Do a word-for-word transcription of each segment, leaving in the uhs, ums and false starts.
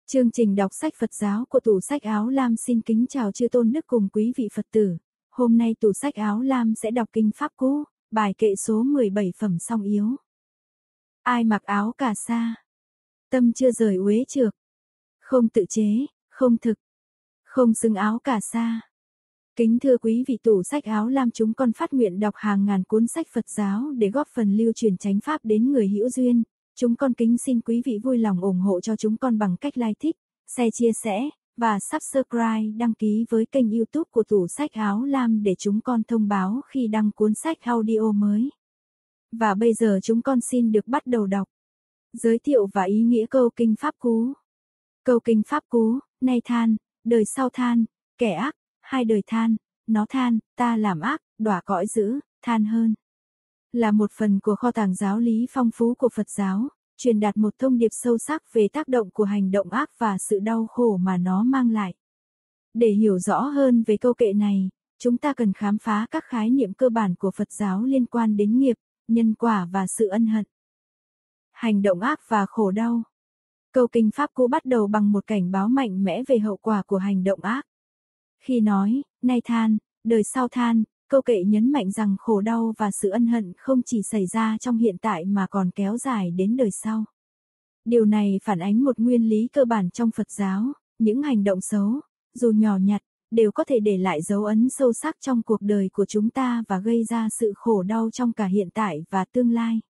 Chương trình đọc sách Phật giáo của Tủ Sách Áo Lam xin kính chào chư tôn đức cùng quý vị Phật tử. Hôm nay Tủ Sách Áo Lam sẽ đọc Kinh Pháp Cú, bài kệ số mười bảy phẩm song yếu. Ai mặc áo cà sa, tâm chưa rời uế trược, không tự chế, không thực, không xứng áo cà sa. Kính thưa quý vị Tủ Sách Áo Lam, chúng con phát nguyện đọc hàng ngàn cuốn sách Phật giáo để góp phần lưu truyền chánh pháp đến người hữu duyên. Chúng con kính xin quý vị vui lòng ủng hộ cho chúng con bằng cách like thích, share chia sẻ, và subscribe đăng ký với kênh YouTube của Tủ Sách Áo Lam để chúng con thông báo khi đăng cuốn sách audio mới. Và bây giờ chúng con xin được bắt đầu đọc. Giới thiệu và ý nghĩa câu Kinh Pháp Cú. Câu Kinh Pháp Cú, nay than, đời sau than, kẻ ác, hai đời than, nó than, ta làm ác, đọa cõi dữ, than hơn. Là một phần của kho tàng giáo lý phong phú của Phật giáo, truyền đạt một thông điệp sâu sắc về tác động của hành động ác và sự đau khổ mà nó mang lại. Để hiểu rõ hơn về câu kệ này, chúng ta cần khám phá các khái niệm cơ bản của Phật giáo liên quan đến nghiệp, nhân quả và sự ân hận. Hành động ác và khổ đau. Câu Kinh Pháp Cú bắt đầu bằng một cảnh báo mạnh mẽ về hậu quả của hành động ác. Khi nói, nay than, đời sau than, câu kệ nhấn mạnh rằng khổ đau và sự ân hận không chỉ xảy ra trong hiện tại mà còn kéo dài đến đời sau. Điều này phản ánh một nguyên lý cơ bản trong Phật giáo, những hành động xấu, dù nhỏ nhặt, đều có thể để lại dấu ấn sâu sắc trong cuộc đời của chúng ta và gây ra sự khổ đau trong cả hiện tại và tương lai.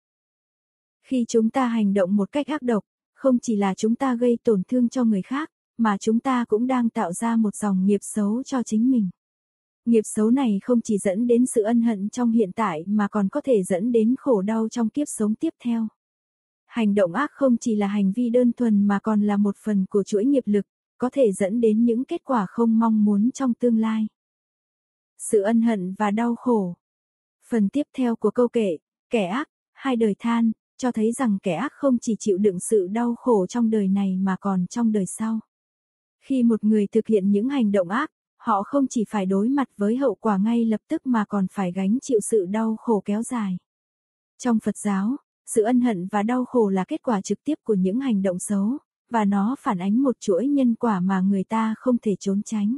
Khi chúng ta hành động một cách ác độc, không chỉ là chúng ta gây tổn thương cho người khác, mà chúng ta cũng đang tạo ra một dòng nghiệp xấu cho chính mình. Nghiệp xấu này không chỉ dẫn đến sự ân hận trong hiện tại mà còn có thể dẫn đến khổ đau trong kiếp sống tiếp theo. Hành động ác không chỉ là hành vi đơn thuần mà còn là một phần của chuỗi nghiệp lực, có thể dẫn đến những kết quả không mong muốn trong tương lai. Sự ân hận và đau khổ. Phần tiếp theo của câu kệ, kẻ ác, hai đời than, cho thấy rằng kẻ ác không chỉ chịu đựng sự đau khổ trong đời này mà còn trong đời sau. Khi một người thực hiện những hành động ác, họ không chỉ phải đối mặt với hậu quả ngay lập tức mà còn phải gánh chịu sự đau khổ kéo dài. Trong Phật giáo, sự ân hận và đau khổ là kết quả trực tiếp của những hành động xấu, và nó phản ánh một chuỗi nhân quả mà người ta không thể trốn tránh.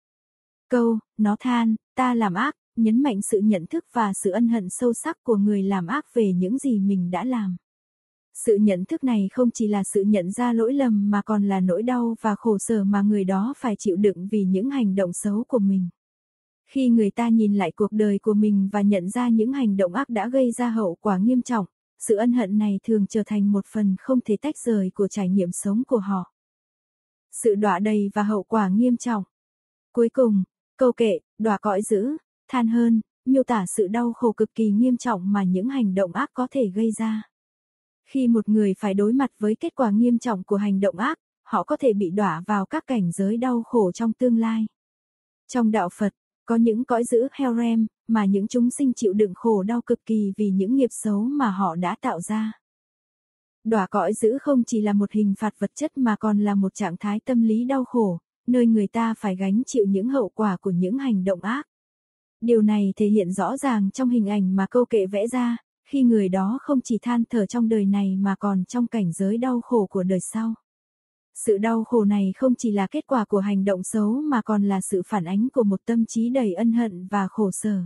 Câu, nó than, ta làm ác, nhấn mạnh sự nhận thức và sự ân hận sâu sắc của người làm ác về những gì mình đã làm. Sự nhận thức này không chỉ là sự nhận ra lỗi lầm mà còn là nỗi đau và khổ sở mà người đó phải chịu đựng vì những hành động xấu của mình. Khi người ta nhìn lại cuộc đời của mình và nhận ra những hành động ác đã gây ra hậu quả nghiêm trọng, sự ân hận này thường trở thành một phần không thể tách rời của trải nghiệm sống của họ. Sự đọa đầy và hậu quả nghiêm trọng. Cuối cùng, câu kệ, đọa cõi dữ, than hơn, miêu tả sự đau khổ cực kỳ nghiêm trọng mà những hành động ác có thể gây ra. Khi một người phải đối mặt với kết quả nghiêm trọng của hành động ác, họ có thể bị đọa vào các cảnh giới đau khổ trong tương lai. Trong đạo Phật, có những cõi dữ Hellrem, mà những chúng sinh chịu đựng khổ đau cực kỳ vì những nghiệp xấu mà họ đã tạo ra. Đọa cõi dữ không chỉ là một hình phạt vật chất mà còn là một trạng thái tâm lý đau khổ, nơi người ta phải gánh chịu những hậu quả của những hành động ác. Điều này thể hiện rõ ràng trong hình ảnh mà câu kệ vẽ ra, khi người đó không chỉ than thở trong đời này mà còn trong cảnh giới đau khổ của đời sau. Sự đau khổ này không chỉ là kết quả của hành động xấu mà còn là sự phản ánh của một tâm trí đầy ân hận và khổ sở.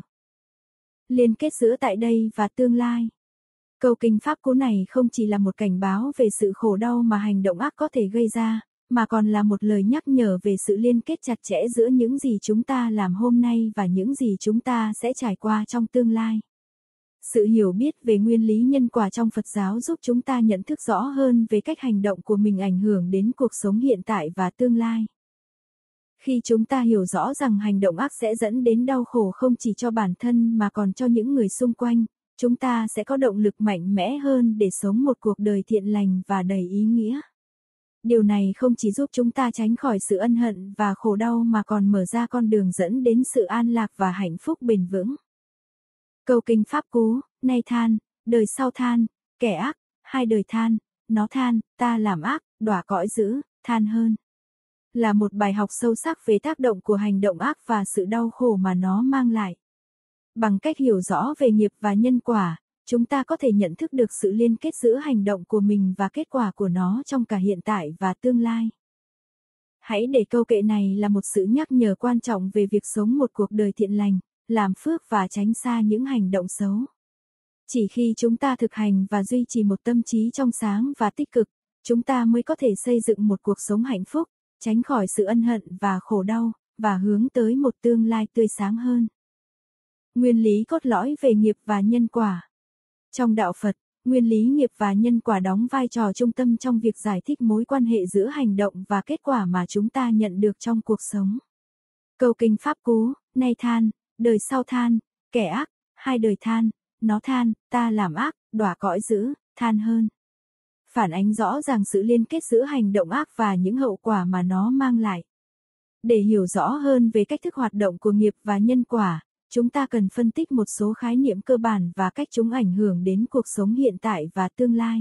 Liên kết giữa tại đây và tương lai. Câu Kinh Pháp Cú này không chỉ là một cảnh báo về sự khổ đau mà hành động ác có thể gây ra, mà còn là một lời nhắc nhở về sự liên kết chặt chẽ giữa những gì chúng ta làm hôm nay và những gì chúng ta sẽ trải qua trong tương lai. Sự hiểu biết về nguyên lý nhân quả trong Phật giáo giúp chúng ta nhận thức rõ hơn về cách hành động của mình ảnh hưởng đến cuộc sống hiện tại và tương lai. Khi chúng ta hiểu rõ rằng hành động ác sẽ dẫn đến đau khổ không chỉ cho bản thân mà còn cho những người xung quanh, chúng ta sẽ có động lực mạnh mẽ hơn để sống một cuộc đời thiện lành và đầy ý nghĩa. Điều này không chỉ giúp chúng ta tránh khỏi sự ân hận và khổ đau mà còn mở ra con đường dẫn đến sự an lạc và hạnh phúc bền vững. Câu Kinh Pháp Cú, nay than, đời sau than, kẻ ác, hai đời than, nó than, ta làm ác, đọa cõi dữ, than hơn. Là một bài học sâu sắc về tác động của hành động ác và sự đau khổ mà nó mang lại. Bằng cách hiểu rõ về nghiệp và nhân quả, chúng ta có thể nhận thức được sự liên kết giữa hành động của mình và kết quả của nó trong cả hiện tại và tương lai. Hãy để câu kệ này là một sự nhắc nhở quan trọng về việc sống một cuộc đời thiện lành, làm phước và tránh xa những hành động xấu. Chỉ khi chúng ta thực hành và duy trì một tâm trí trong sáng và tích cực, chúng ta mới có thể xây dựng một cuộc sống hạnh phúc, tránh khỏi sự ân hận và khổ đau, và hướng tới một tương lai tươi sáng hơn. Nguyên lý cốt lõi về nghiệp và nhân quả. Trong đạo Phật, nguyên lý nghiệp và nhân quả đóng vai trò trung tâm trong việc giải thích mối quan hệ giữa hành động và kết quả mà chúng ta nhận được trong cuộc sống. Câu kinh Pháp Cú, nay than, đời sau than, kẻ ác, hai đời than, nó than, ta làm ác, đọa cõi dữ, than hơn. Phản ánh rõ ràng sự liên kết giữa hành động ác và những hậu quả mà nó mang lại. Để hiểu rõ hơn về cách thức hoạt động của nghiệp và nhân quả, chúng ta cần phân tích một số khái niệm cơ bản và cách chúng ảnh hưởng đến cuộc sống hiện tại và tương lai.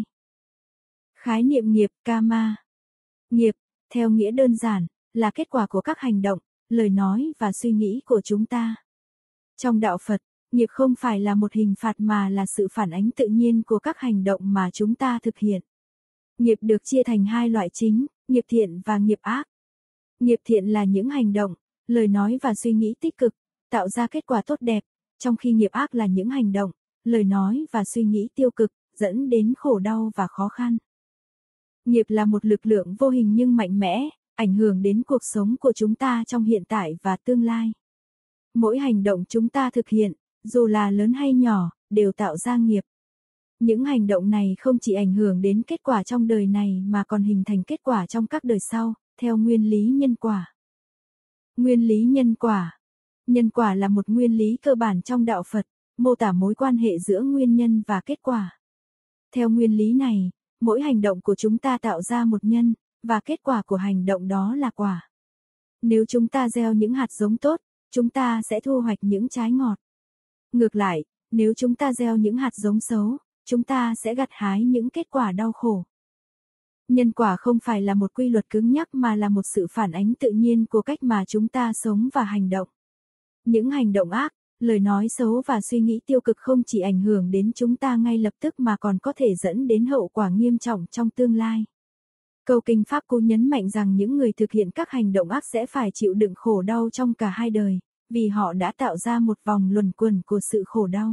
Khái niệm nghiệp, karma. Nghiệp, theo nghĩa đơn giản, là kết quả của các hành động, lời nói và suy nghĩ của chúng ta. Trong đạo Phật, nghiệp không phải là một hình phạt mà là sự phản ánh tự nhiên của các hành động mà chúng ta thực hiện. Nghiệp được chia thành hai loại chính, nghiệp thiện và nghiệp ác. Nghiệp thiện là những hành động, lời nói và suy nghĩ tích cực, tạo ra kết quả tốt đẹp, trong khi nghiệp ác là những hành động, lời nói và suy nghĩ tiêu cực, dẫn đến khổ đau và khó khăn. Nghiệp là một lực lượng vô hình nhưng mạnh mẽ, ảnh hưởng đến cuộc sống của chúng ta trong hiện tại và tương lai. Mỗi hành động chúng ta thực hiện, dù là lớn hay nhỏ, đều tạo ra nghiệp. Những hành động này không chỉ ảnh hưởng đến kết quả trong đời này mà còn hình thành kết quả trong các đời sau, theo nguyên lý nhân quả. Nguyên lý nhân quả. Nhân quả là một nguyên lý cơ bản trong đạo Phật, mô tả mối quan hệ giữa nguyên nhân và kết quả. Theo nguyên lý này, mỗi hành động của chúng ta tạo ra một nhân, và kết quả của hành động đó là quả. Nếu chúng ta gieo những hạt giống tốt, chúng ta sẽ thu hoạch những trái ngọt. Ngược lại, nếu chúng ta gieo những hạt giống xấu, chúng ta sẽ gặt hái những kết quả đau khổ. Nhân quả không phải là một quy luật cứng nhắc mà là một sự phản ánh tự nhiên của cách mà chúng ta sống và hành động. Những hành động ác, lời nói xấu và suy nghĩ tiêu cực không chỉ ảnh hưởng đến chúng ta ngay lập tức mà còn có thể dẫn đến hậu quả nghiêm trọng trong tương lai. Câu kinh Pháp Cú nhấn mạnh rằng những người thực hiện các hành động ác sẽ phải chịu đựng khổ đau trong cả hai đời, vì họ đã tạo ra một vòng luẩn quẩn của sự khổ đau.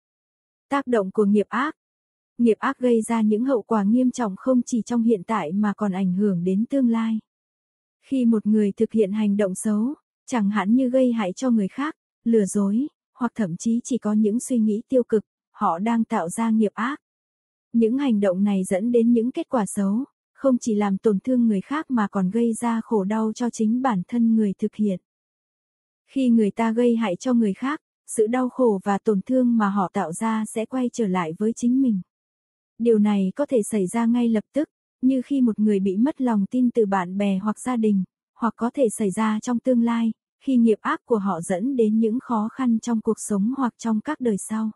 Tác động của nghiệp ác. Nghiệp ác gây ra những hậu quả nghiêm trọng không chỉ trong hiện tại mà còn ảnh hưởng đến tương lai. Khi một người thực hiện hành động xấu, chẳng hạn như gây hại cho người khác, lừa dối, hoặc thậm chí chỉ có những suy nghĩ tiêu cực, họ đang tạo ra nghiệp ác. Những hành động này dẫn đến những kết quả xấu, không chỉ làm tổn thương người khác mà còn gây ra khổ đau cho chính bản thân người thực hiện. Khi người ta gây hại cho người khác, sự đau khổ và tổn thương mà họ tạo ra sẽ quay trở lại với chính mình. Điều này có thể xảy ra ngay lập tức, như khi một người bị mất lòng tin từ bạn bè hoặc gia đình, hoặc có thể xảy ra trong tương lai, khi nghiệp ác của họ dẫn đến những khó khăn trong cuộc sống hoặc trong các đời sau.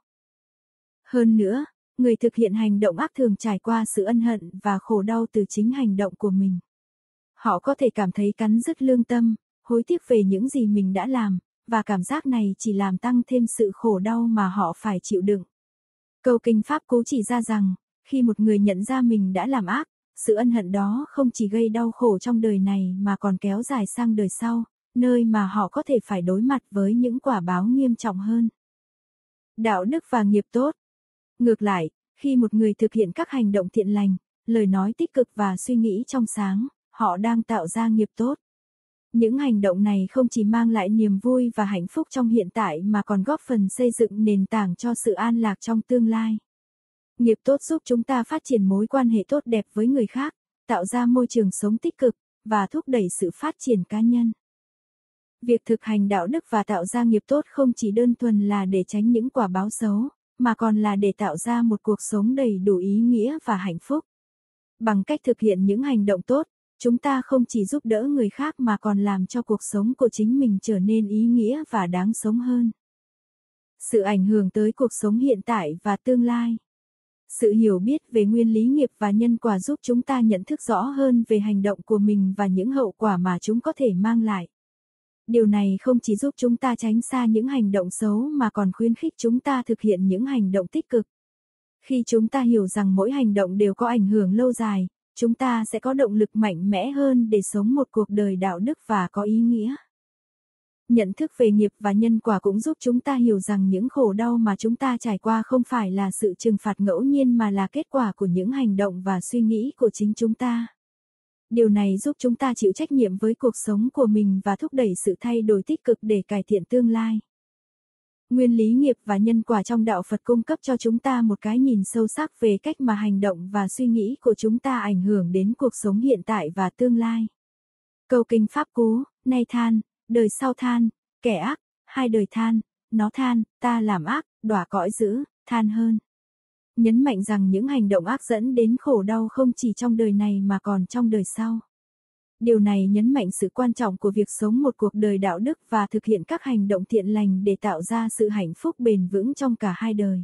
Hơn nữa, người thực hiện hành động ác thường trải qua sự ân hận và khổ đau từ chính hành động của mình. Họ có thể cảm thấy cắn rứt lương tâm, hối tiếc về những gì mình đã làm, và cảm giác này chỉ làm tăng thêm sự khổ đau mà họ phải chịu đựng. Câu kinh Pháp Cú chỉ ra rằng, khi một người nhận ra mình đã làm ác, sự ân hận đó không chỉ gây đau khổ trong đời này mà còn kéo dài sang đời sau, nơi mà họ có thể phải đối mặt với những quả báo nghiêm trọng hơn. Đạo đức và nghiệp tốt. Ngược lại, khi một người thực hiện các hành động thiện lành, lời nói tích cực và suy nghĩ trong sáng, họ đang tạo ra nghiệp tốt. Những hành động này không chỉ mang lại niềm vui và hạnh phúc trong hiện tại mà còn góp phần xây dựng nền tảng cho sự an lạc trong tương lai. Nghiệp tốt giúp chúng ta phát triển mối quan hệ tốt đẹp với người khác, tạo ra môi trường sống tích cực, và thúc đẩy sự phát triển cá nhân. Việc thực hành đạo đức và tạo ra nghiệp tốt không chỉ đơn thuần là để tránh những quả báo xấu, mà còn là để tạo ra một cuộc sống đầy đủ ý nghĩa và hạnh phúc. Bằng cách thực hiện những hành động tốt, chúng ta không chỉ giúp đỡ người khác mà còn làm cho cuộc sống của chính mình trở nên ý nghĩa và đáng sống hơn. Sự ảnh hưởng tới cuộc sống hiện tại và tương lai. Sự hiểu biết về nguyên lý nghiệp và nhân quả giúp chúng ta nhận thức rõ hơn về hành động của mình và những hậu quả mà chúng có thể mang lại. Điều này không chỉ giúp chúng ta tránh xa những hành động xấu mà còn khuyến khích chúng ta thực hiện những hành động tích cực. Khi chúng ta hiểu rằng mỗi hành động đều có ảnh hưởng lâu dài, chúng ta sẽ có động lực mạnh mẽ hơn để sống một cuộc đời đạo đức và có ý nghĩa. Nhận thức về nghiệp và nhân quả cũng giúp chúng ta hiểu rằng những khổ đau mà chúng ta trải qua không phải là sự trừng phạt ngẫu nhiên mà là kết quả của những hành động và suy nghĩ của chính chúng ta. Điều này giúp chúng ta chịu trách nhiệm với cuộc sống của mình và thúc đẩy sự thay đổi tích cực để cải thiện tương lai. Nguyên lý nghiệp và nhân quả trong đạo Phật cung cấp cho chúng ta một cái nhìn sâu sắc về cách mà hành động và suy nghĩ của chúng ta ảnh hưởng đến cuộc sống hiện tại và tương lai. Câu kinh Pháp Cú, nay than, đời sau than, kẻ ác, hai đời than, nó than, ta làm ác, đọa cõi dữ, than hơn. Nhấn mạnh rằng những hành động ác dẫn đến khổ đau không chỉ trong đời này mà còn trong đời sau. Điều này nhấn mạnh sự quan trọng của việc sống một cuộc đời đạo đức và thực hiện các hành động thiện lành để tạo ra sự hạnh phúc bền vững trong cả hai đời.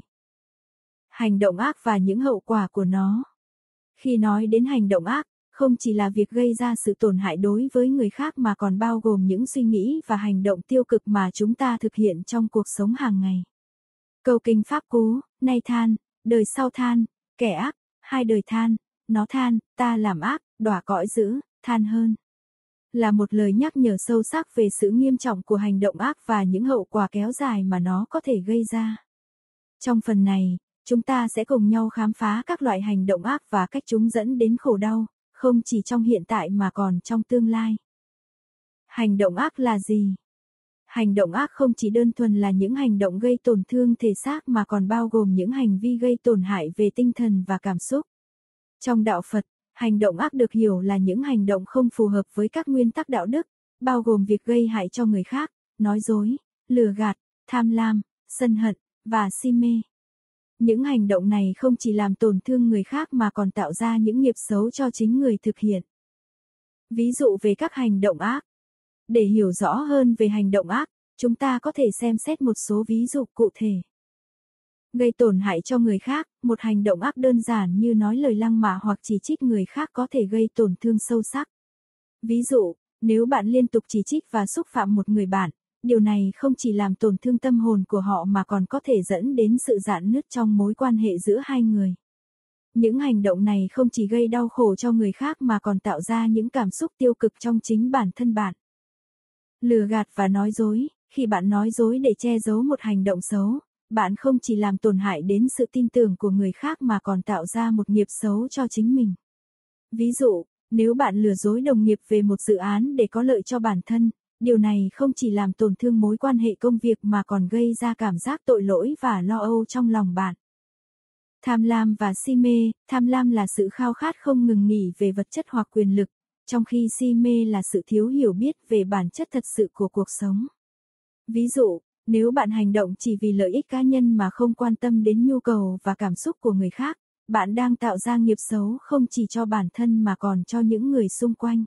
Hành động ác và những hậu quả của nó. Khi nói đến hành động ác, không chỉ là việc gây ra sự tổn hại đối với người khác mà còn bao gồm những suy nghĩ và hành động tiêu cực mà chúng ta thực hiện trong cuộc sống hàng ngày. Câu kinh Pháp Cú, nay than, đời sau than, kẻ ác, hai đời than, nó than, ta làm ác, đọa cõi dữ, than hơn. Là một lời nhắc nhở sâu sắc về sự nghiêm trọng của hành động ác và những hậu quả kéo dài mà nó có thể gây ra. Trong phần này, chúng ta sẽ cùng nhau khám phá các loại hành động ác và cách chúng dẫn đến khổ đau, không chỉ trong hiện tại mà còn trong tương lai. Hành động ác là gì? Hành động ác không chỉ đơn thuần là những hành động gây tổn thương thể xác mà còn bao gồm những hành vi gây tổn hại về tinh thần và cảm xúc. Trong đạo Phật, hành động ác được hiểu là những hành động không phù hợp với các nguyên tắc đạo đức, bao gồm việc gây hại cho người khác, nói dối, lừa gạt, tham lam, sân hận, và si mê. Những hành động này không chỉ làm tổn thương người khác mà còn tạo ra những nghiệp xấu cho chính người thực hiện. Ví dụ về các hành động ác. Để hiểu rõ hơn về hành động ác, chúng ta có thể xem xét một số ví dụ cụ thể. Gây tổn hại cho người khác, một hành động ác đơn giản như nói lời lăng mạ hoặc chỉ trích người khác có thể gây tổn thương sâu sắc. Ví dụ, nếu bạn liên tục chỉ trích và xúc phạm một người bạn, điều này không chỉ làm tổn thương tâm hồn của họ mà còn có thể dẫn đến sự rạn nứt trong mối quan hệ giữa hai người. Những hành động này không chỉ gây đau khổ cho người khác mà còn tạo ra những cảm xúc tiêu cực trong chính bản thân bạn. Lừa gạt và nói dối, khi bạn nói dối để che giấu một hành động xấu, bạn không chỉ làm tổn hại đến sự tin tưởng của người khác mà còn tạo ra một nghiệp xấu cho chính mình. Ví dụ, nếu bạn lừa dối đồng nghiệp về một dự án để có lợi cho bản thân, điều này không chỉ làm tổn thương mối quan hệ công việc mà còn gây ra cảm giác tội lỗi và lo âu trong lòng bạn. Tham lam và si mê, tham lam là sự khao khát không ngừng nghỉ về vật chất hoặc quyền lực, trong khi si mê là sự thiếu hiểu biết về bản chất thật sự của cuộc sống. Ví dụ, nếu bạn hành động chỉ vì lợi ích cá nhân mà không quan tâm đến nhu cầu và cảm xúc của người khác, bạn đang tạo ra nghiệp xấu không chỉ cho bản thân mà còn cho những người xung quanh.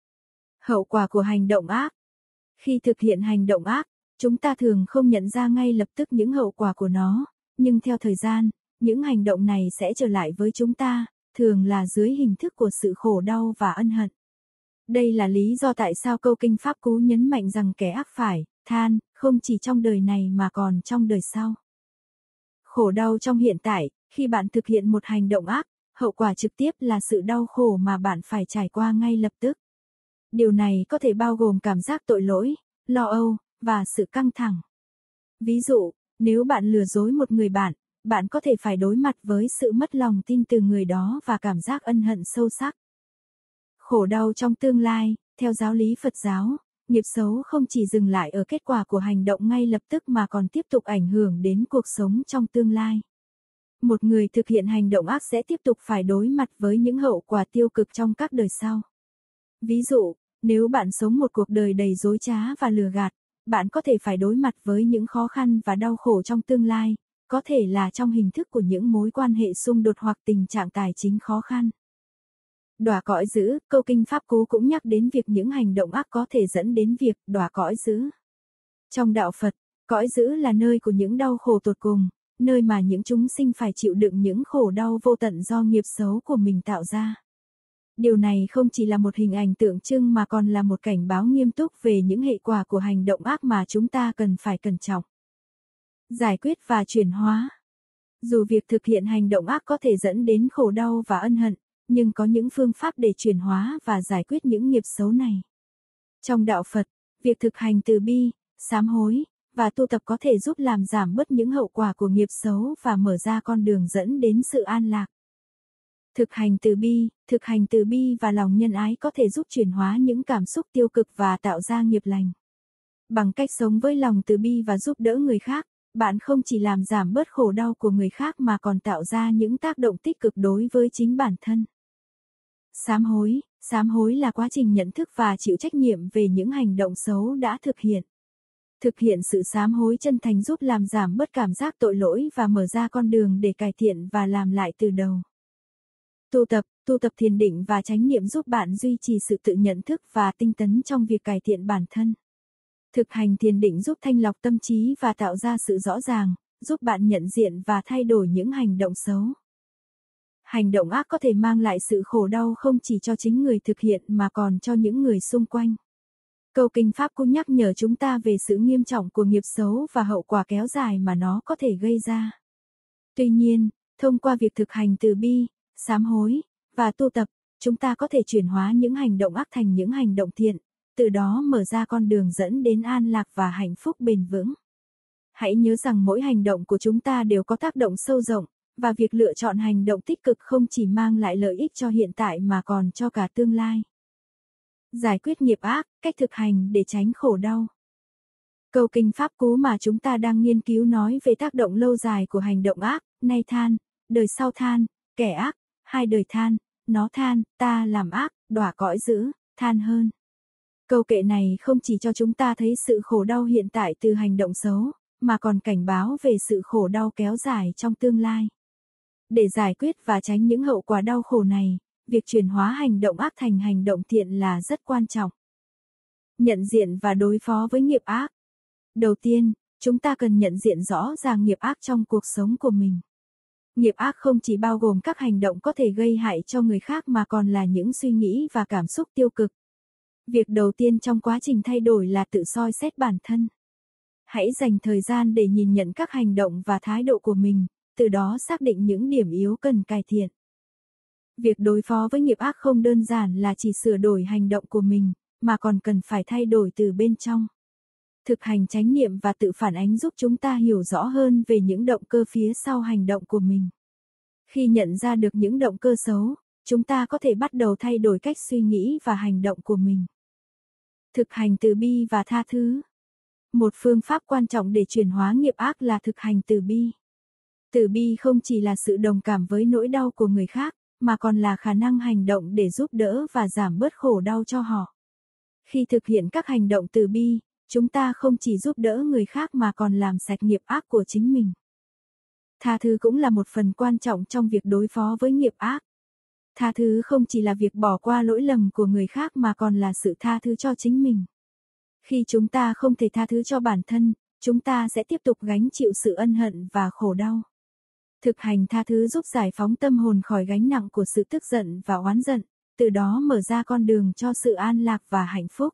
Hậu quả của hành động ác. Khi thực hiện hành động ác, chúng ta thường không nhận ra ngay lập tức những hậu quả của nó, nhưng theo thời gian, những hành động này sẽ trở lại với chúng ta, thường là dưới hình thức của sự khổ đau và ân hận. Đây là lý do tại sao câu kinh Pháp Cú nhấn mạnh rằng kẻ ác phải than, không chỉ trong đời này mà còn trong đời sau. Khổ đau trong hiện tại, khi bạn thực hiện một hành động ác, hậu quả trực tiếp là sự đau khổ mà bạn phải trải qua ngay lập tức. Điều này có thể bao gồm cảm giác tội lỗi, lo âu, và sự căng thẳng. Ví dụ, nếu bạn lừa dối một người bạn, bạn có thể phải đối mặt với sự mất lòng tin từ người đó và cảm giác ân hận sâu sắc. Khổ đau trong tương lai, theo giáo lý Phật giáo, nghiệp xấu không chỉ dừng lại ở kết quả của hành động ngay lập tức mà còn tiếp tục ảnh hưởng đến cuộc sống trong tương lai. Một người thực hiện hành động ác sẽ tiếp tục phải đối mặt với những hậu quả tiêu cực trong các đời sau. Ví dụ, nếu bạn sống một cuộc đời đầy dối trá và lừa gạt, bạn có thể phải đối mặt với những khó khăn và đau khổ trong tương lai, có thể là trong hình thức của những mối quan hệ xung đột hoặc tình trạng tài chính khó khăn. Đọa cõi dữ, câu kinh Pháp Cú cũng nhắc đến việc những hành động ác có thể dẫn đến việc đọa cõi dữ. Trong đạo Phật, cõi dữ là nơi của những đau khổ tột cùng, nơi mà những chúng sinh phải chịu đựng những khổ đau vô tận do nghiệp xấu của mình tạo ra. Điều này không chỉ là một hình ảnh tượng trưng mà còn là một cảnh báo nghiêm túc về những hệ quả của hành động ác mà chúng ta cần phải cẩn trọng. Giải quyết và chuyển hóa. Dù việc thực hiện hành động ác có thể dẫn đến khổ đau và ân hận, nhưng có những phương pháp để chuyển hóa và giải quyết những nghiệp xấu này. Trong đạo Phật, việc thực hành từ bi, sám hối và tu tập có thể giúp làm giảm bớt những hậu quả của nghiệp xấu và mở ra con đường dẫn đến sự an lạc. Thực hành từ bi, thực hành từ bi và lòng nhân ái có thể giúp chuyển hóa những cảm xúc tiêu cực và tạo ra nghiệp lành. Bằng cách sống với lòng từ bi và giúp đỡ người khác, bạn không chỉ làm giảm bớt khổ đau của người khác mà còn tạo ra những tác động tích cực đối với chính bản thân. Sám hối, sám hối là quá trình nhận thức và chịu trách nhiệm về những hành động xấu đã thực hiện. Thực hiện sự sám hối chân thành giúp làm giảm bớt cảm giác tội lỗi và mở ra con đường để cải thiện và làm lại từ đầu. Tu tập, tu tập thiền định và chánh niệm giúp bạn duy trì sự tự nhận thức và tinh tấn trong việc cải thiện bản thân. Thực hành thiền định giúp thanh lọc tâm trí và tạo ra sự rõ ràng, giúp bạn nhận diện và thay đổi những hành động xấu. Hành động ác có thể mang lại sự khổ đau không chỉ cho chính người thực hiện mà còn cho những người xung quanh. Câu kinh Pháp Cú nhắc nhở chúng ta về sự nghiêm trọng của nghiệp xấu và hậu quả kéo dài mà nó có thể gây ra. Tuy nhiên, thông qua việc thực hành từ bi, sám hối và tu tập, chúng ta có thể chuyển hóa những hành động ác thành những hành động thiện, từ đó mở ra con đường dẫn đến an lạc và hạnh phúc bền vững. Hãy nhớ rằng mỗi hành động của chúng ta đều có tác động sâu rộng, và việc lựa chọn hành động tích cực không chỉ mang lại lợi ích cho hiện tại mà còn cho cả tương lai. Giải quyết nghiệp ác, cách thực hành để tránh khổ đau. Câu kinh Pháp Cú mà chúng ta đang nghiên cứu nói về tác động lâu dài của hành động ác, nay than, đời sau than, kẻ ác, hai đời than, nó than, ta làm ác, đọa cõi dữ, than hơn. Câu kệ này không chỉ cho chúng ta thấy sự khổ đau hiện tại từ hành động xấu, mà còn cảnh báo về sự khổ đau kéo dài trong tương lai. Để giải quyết và tránh những hậu quả đau khổ này, việc chuyển hóa hành động ác thành hành động thiện là rất quan trọng. Nhận diện và đối phó với nghiệp ác. Đầu tiên, chúng ta cần nhận diện rõ ràng nghiệp ác trong cuộc sống của mình. Nghiệp ác không chỉ bao gồm các hành động có thể gây hại cho người khác mà còn là những suy nghĩ và cảm xúc tiêu cực. Việc đầu tiên trong quá trình thay đổi là tự soi xét bản thân. Hãy dành thời gian để nhìn nhận các hành động và thái độ của mình, từ đó xác định những điểm yếu cần cải thiện. Việc đối phó với nghiệp ác không đơn giản là chỉ sửa đổi hành động của mình, mà còn cần phải thay đổi từ bên trong. Thực hành chánh niệm và tự phản ánh giúp chúng ta hiểu rõ hơn về những động cơ phía sau hành động của mình. Khi nhận ra được những động cơ xấu, chúng ta có thể bắt đầu thay đổi cách suy nghĩ và hành động của mình. Thực hành từ bi và tha thứ. Một phương pháp quan trọng để chuyển hóa nghiệp ác là thực hành từ bi. Từ bi không chỉ là sự đồng cảm với nỗi đau của người khác, mà còn là khả năng hành động để giúp đỡ và giảm bớt khổ đau cho họ. Khi thực hiện các hành động từ bi, chúng ta không chỉ giúp đỡ người khác mà còn làm sạch nghiệp ác của chính mình. Tha thứ cũng là một phần quan trọng trong việc đối phó với nghiệp ác. Tha thứ không chỉ là việc bỏ qua lỗi lầm của người khác mà còn là sự tha thứ cho chính mình. Khi chúng ta không thể tha thứ cho bản thân, chúng ta sẽ tiếp tục gánh chịu sự ân hận và khổ đau. Thực hành tha thứ giúp giải phóng tâm hồn khỏi gánh nặng của sự tức giận và oán giận, từ đó mở ra con đường cho sự an lạc và hạnh phúc.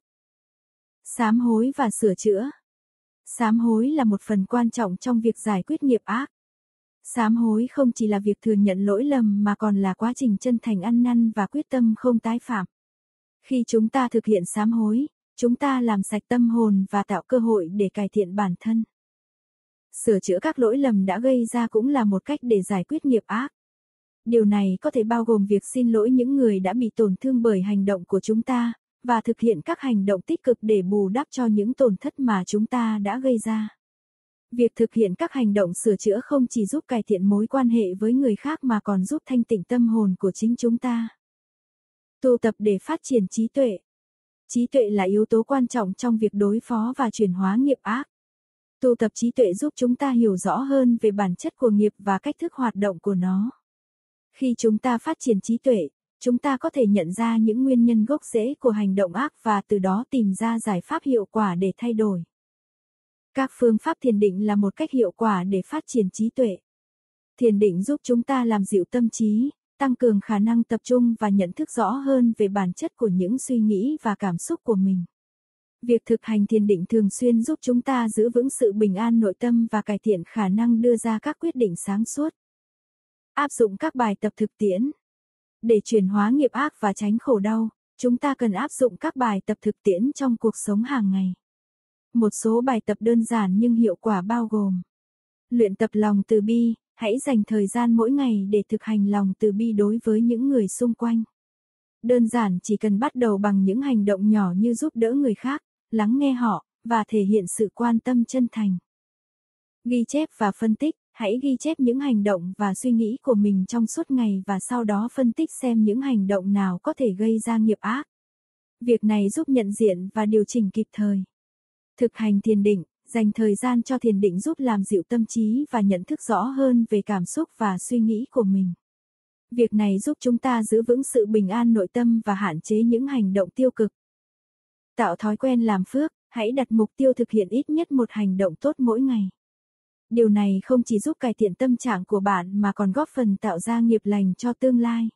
Sám hối và sửa chữa. Sám hối là một phần quan trọng trong việc giải quyết nghiệp ác. Sám hối không chỉ là việc thừa nhận lỗi lầm mà còn là quá trình chân thành ăn năn và quyết tâm không tái phạm. Khi chúng ta thực hiện sám hối, chúng ta làm sạch tâm hồn và tạo cơ hội để cải thiện bản thân. Sửa chữa các lỗi lầm đã gây ra cũng là một cách để giải quyết nghiệp ác. Điều này có thể bao gồm việc xin lỗi những người đã bị tổn thương bởi hành động của chúng ta, và thực hiện các hành động tích cực để bù đắp cho những tổn thất mà chúng ta đã gây ra. Việc thực hiện các hành động sửa chữa không chỉ giúp cải thiện mối quan hệ với người khác mà còn giúp thanh tịnh tâm hồn của chính chúng ta. Tu tập để phát triển trí tuệ. Trí tuệ là yếu tố quan trọng trong việc đối phó và chuyển hóa nghiệp ác. Tu tập trí tuệ giúp chúng ta hiểu rõ hơn về bản chất của nghiệp và cách thức hoạt động của nó. Khi chúng ta phát triển trí tuệ, chúng ta có thể nhận ra những nguyên nhân gốc rễ của hành động ác và từ đó tìm ra giải pháp hiệu quả để thay đổi. Các phương pháp thiền định là một cách hiệu quả để phát triển trí tuệ. Thiền định giúp chúng ta làm dịu tâm trí, tăng cường khả năng tập trung và nhận thức rõ hơn về bản chất của những suy nghĩ và cảm xúc của mình. Việc thực hành thiền định thường xuyên giúp chúng ta giữ vững sự bình an nội tâm và cải thiện khả năng đưa ra các quyết định sáng suốt. Áp dụng các bài tập thực tiễn. Để chuyển hóa nghiệp ác và tránh khổ đau, chúng ta cần áp dụng các bài tập thực tiễn trong cuộc sống hàng ngày. Một số bài tập đơn giản nhưng hiệu quả bao gồm: luyện tập lòng từ bi, hãy dành thời gian mỗi ngày để thực hành lòng từ bi đối với những người xung quanh. Đơn giản chỉ cần bắt đầu bằng những hành động nhỏ như giúp đỡ người khác, lắng nghe họ, và thể hiện sự quan tâm chân thành. Ghi chép và phân tích, hãy ghi chép những hành động và suy nghĩ của mình trong suốt ngày và sau đó phân tích xem những hành động nào có thể gây ra nghiệp ác. Việc này giúp nhận diện và điều chỉnh kịp thời. Thực hành thiền định, dành thời gian cho thiền định giúp làm dịu tâm trí và nhận thức rõ hơn về cảm xúc và suy nghĩ của mình. Việc này giúp chúng ta giữ vững sự bình an nội tâm và hạn chế những hành động tiêu cực. Tạo thói quen làm phước, hãy đặt mục tiêu thực hiện ít nhất một hành động tốt mỗi ngày. Điều này không chỉ giúp cải thiện tâm trạng của bạn mà còn góp phần tạo ra nghiệp lành cho tương lai.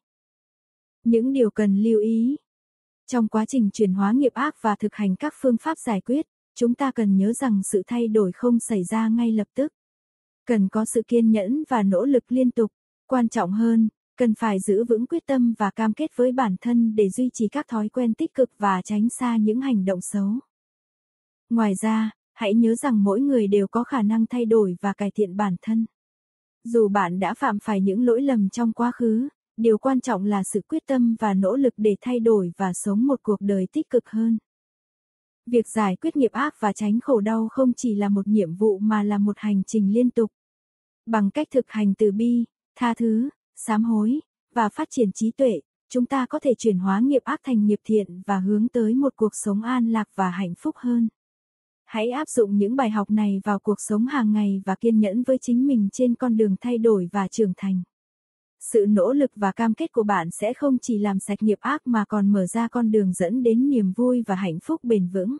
Những điều cần lưu ý. Trong quá trình chuyển hóa nghiệp ác và thực hành các phương pháp giải quyết, chúng ta cần nhớ rằng sự thay đổi không xảy ra ngay lập tức. Cần có sự kiên nhẫn và nỗ lực liên tục. Quan trọng hơn, cần phải giữ vững quyết tâm và cam kết với bản thân để duy trì các thói quen tích cực và tránh xa những hành động xấu. Ngoài ra, hãy nhớ rằng mỗi người đều có khả năng thay đổi và cải thiện bản thân. Dù bạn đã phạm phải những lỗi lầm trong quá khứ, điều quan trọng là sự quyết tâm và nỗ lực để thay đổi và sống một cuộc đời tích cực hơn. Việc giải quyết nghiệp ác và tránh khổ đau không chỉ là một nhiệm vụ mà là một hành trình liên tục. Bằng cách thực hành từ bi, tha thứ, sám hối, và phát triển trí tuệ, chúng ta có thể chuyển hóa nghiệp ác thành nghiệp thiện và hướng tới một cuộc sống an lạc và hạnh phúc hơn. Hãy áp dụng những bài học này vào cuộc sống hàng ngày và kiên nhẫn với chính mình trên con đường thay đổi và trưởng thành. Sự nỗ lực và cam kết của bạn sẽ không chỉ làm sạch nghiệp ác mà còn mở ra con đường dẫn đến niềm vui và hạnh phúc bền vững.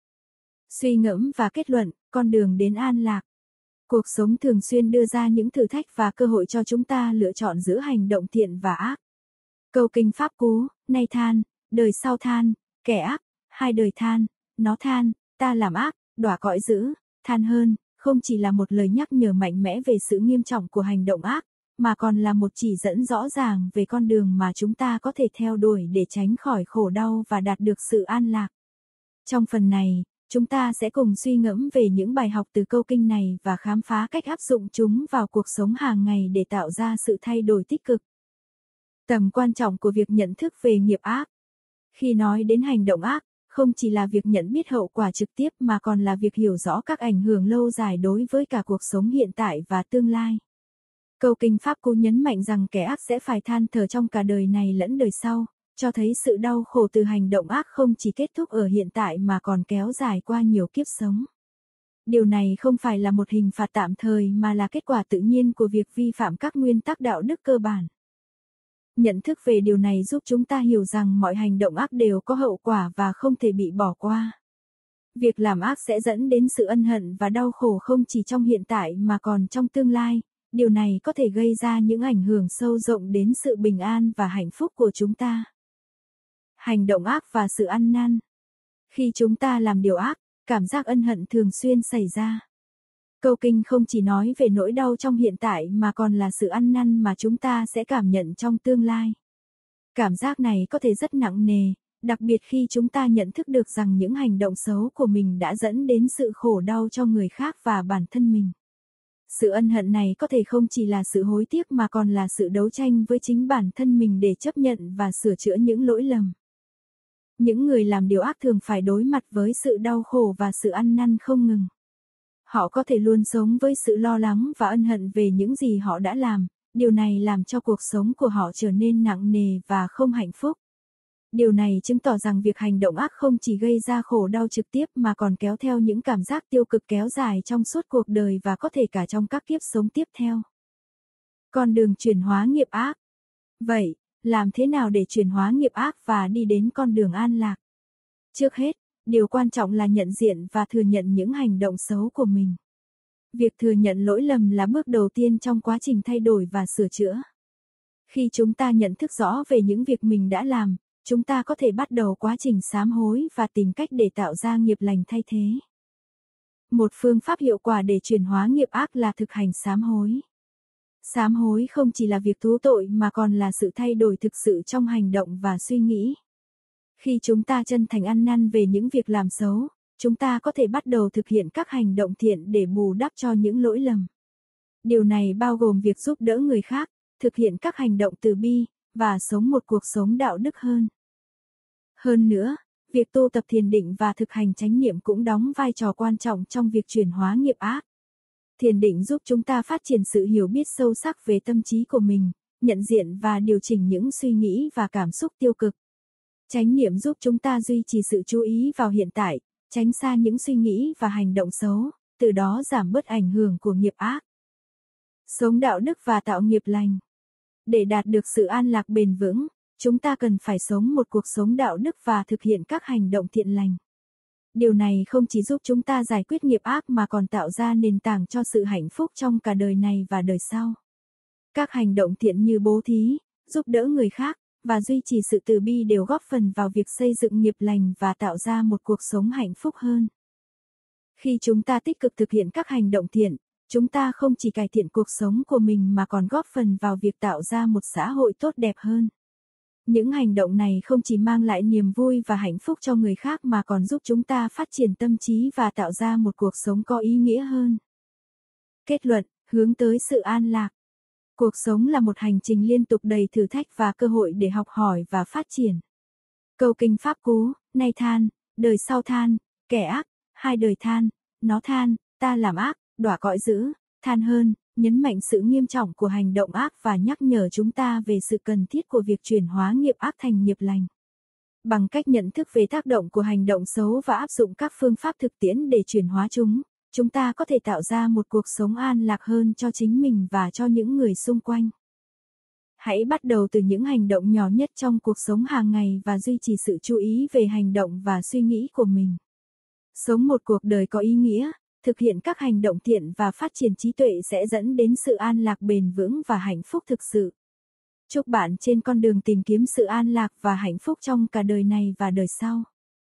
Suy ngẫm và kết luận, con đường đến an lạc. Cuộc sống thường xuyên đưa ra những thử thách và cơ hội cho chúng ta lựa chọn giữa hành động thiện và ác. Câu kinh Pháp Cú, nay than, đời sau than, kẻ ác, hai đời than, nó than, ta làm ác, đọa cõi dữ, than hơn, không chỉ là một lời nhắc nhở mạnh mẽ về sự nghiêm trọng của hành động ác, mà còn là một chỉ dẫn rõ ràng về con đường mà chúng ta có thể theo đuổi để tránh khỏi khổ đau và đạt được sự an lạc. Trong phần này, chúng ta sẽ cùng suy ngẫm về những bài học từ câu kinh này và khám phá cách áp dụng chúng vào cuộc sống hàng ngày để tạo ra sự thay đổi tích cực. Tầm quan trọng của việc nhận thức về nghiệp ác. Khi nói đến hành động ác, không chỉ là việc nhận biết hậu quả trực tiếp mà còn là việc hiểu rõ các ảnh hưởng lâu dài đối với cả cuộc sống hiện tại và tương lai. Câu kinh Pháp Cú nhấn mạnh rằng kẻ ác sẽ phải than thở trong cả đời này lẫn đời sau, cho thấy sự đau khổ từ hành động ác không chỉ kết thúc ở hiện tại mà còn kéo dài qua nhiều kiếp sống. Điều này không phải là một hình phạt tạm thời mà là kết quả tự nhiên của việc vi phạm các nguyên tắc đạo đức cơ bản. Nhận thức về điều này giúp chúng ta hiểu rằng mọi hành động ác đều có hậu quả và không thể bị bỏ qua. Việc làm ác sẽ dẫn đến sự ân hận và đau khổ không chỉ trong hiện tại mà còn trong tương lai. Điều này có thể gây ra những ảnh hưởng sâu rộng đến sự bình an và hạnh phúc của chúng ta. Hành động ác và sự ăn năn. Khi chúng ta làm điều ác, cảm giác ân hận thường xuyên xảy ra. Câu kinh không chỉ nói về nỗi đau trong hiện tại mà còn là sự ăn năn mà chúng ta sẽ cảm nhận trong tương lai. Cảm giác này có thể rất nặng nề, đặc biệt khi chúng ta nhận thức được rằng những hành động xấu của mình đã dẫn đến sự khổ đau cho người khác và bản thân mình. Sự ân hận này có thể không chỉ là sự hối tiếc mà còn là sự đấu tranh với chính bản thân mình để chấp nhận và sửa chữa những lỗi lầm. Những người làm điều ác thường phải đối mặt với sự đau khổ và sự ăn năn không ngừng. Họ có thể luôn sống với sự lo lắng và ân hận về những gì họ đã làm, điều này làm cho cuộc sống của họ trở nên nặng nề và không hạnh phúc. Điều này chứng tỏ rằng việc hành động ác không chỉ gây ra khổ đau trực tiếp mà còn kéo theo những cảm giác tiêu cực kéo dài trong suốt cuộc đời và có thể cả trong các kiếp sống tiếp theo. Con đường chuyển hóa nghiệp ác. Vậy, làm thế nào để chuyển hóa nghiệp ác và đi đến con đường an lạc? Trước hết, điều quan trọng là nhận diện và thừa nhận những hành động xấu của mình. Việc thừa nhận lỗi lầm là bước đầu tiên trong quá trình thay đổi và sửa chữa. Khi chúng ta nhận thức rõ về những việc mình đã làm, chúng ta có thể bắt đầu quá trình sám hối và tìm cách để tạo ra nghiệp lành thay thế. Một phương pháp hiệu quả để chuyển hóa nghiệp ác là thực hành sám hối. Sám hối không chỉ là việc thú tội mà còn là sự thay đổi thực sự trong hành động và suy nghĩ. Khi chúng ta chân thành ăn năn về những việc làm xấu, chúng ta có thể bắt đầu thực hiện các hành động thiện để bù đắp cho những lỗi lầm. Điều này bao gồm việc giúp đỡ người khác, thực hiện các hành động từ bi, và sống một cuộc sống đạo đức hơn. Hơn nữa, việc tu tập thiền định và thực hành chánh niệm cũng đóng vai trò quan trọng trong việc chuyển hóa nghiệp ác. Thiền định giúp chúng ta phát triển sự hiểu biết sâu sắc về tâm trí của mình, nhận diện và điều chỉnh những suy nghĩ và cảm xúc tiêu cực. Chánh niệm giúp chúng ta duy trì sự chú ý vào hiện tại, tránh xa những suy nghĩ và hành động xấu, từ đó giảm bớt ảnh hưởng của nghiệp ác. Sống đạo đức và tạo nghiệp lành. Để đạt được sự an lạc bền vững, chúng ta cần phải sống một cuộc sống đạo đức và thực hiện các hành động thiện lành. Điều này không chỉ giúp chúng ta giải quyết nghiệp ác mà còn tạo ra nền tảng cho sự hạnh phúc trong cả đời này và đời sau. Các hành động thiện như bố thí, giúp đỡ người khác, và duy trì sự từ bi đều góp phần vào việc xây dựng nghiệp lành và tạo ra một cuộc sống hạnh phúc hơn. Khi chúng ta tích cực thực hiện các hành động thiện, chúng ta không chỉ cải thiện cuộc sống của mình mà còn góp phần vào việc tạo ra một xã hội tốt đẹp hơn. Những hành động này không chỉ mang lại niềm vui và hạnh phúc cho người khác mà còn giúp chúng ta phát triển tâm trí và tạo ra một cuộc sống có ý nghĩa hơn. Kết luận, hướng tới sự an lạc. Cuộc sống là một hành trình liên tục đầy thử thách và cơ hội để học hỏi và phát triển. Câu kinh Pháp Cú, nay than, đời sau than, kẻ ác, hai đời than, nó than, ta làm ác, đọa cõi dữ, than hơn, nhấn mạnh sự nghiêm trọng của hành động ác và nhắc nhở chúng ta về sự cần thiết của việc chuyển hóa nghiệp ác thành nghiệp lành. Bằng cách nhận thức về tác động của hành động xấu và áp dụng các phương pháp thực tiễn để chuyển hóa chúng, chúng ta có thể tạo ra một cuộc sống an lạc hơn cho chính mình và cho những người xung quanh. Hãy bắt đầu từ những hành động nhỏ nhất trong cuộc sống hàng ngày và duy trì sự chú ý về hành động và suy nghĩ của mình. Sống một cuộc đời có ý nghĩa, thực hiện các hành động thiện và phát triển trí tuệ sẽ dẫn đến sự an lạc bền vững và hạnh phúc thực sự. Chúc bạn trên con đường tìm kiếm sự an lạc và hạnh phúc trong cả đời này và đời sau.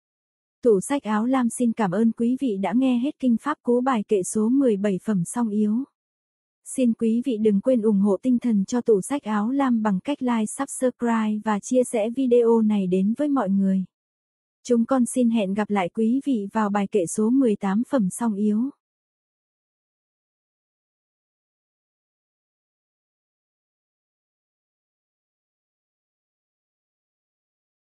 Tủ sách áo lam xin cảm ơn quý vị đã nghe hết kinh Pháp Cú bài kệ số mười bảy phẩm song yếu. Xin quý vị đừng quên ủng hộ tinh thần cho tủ sách áo lam bằng cách like, subscribe và chia sẻ video này đến với mọi người. Chúng con xin hẹn gặp lại quý vị vào bài kệ số mười tám phẩm song yếu.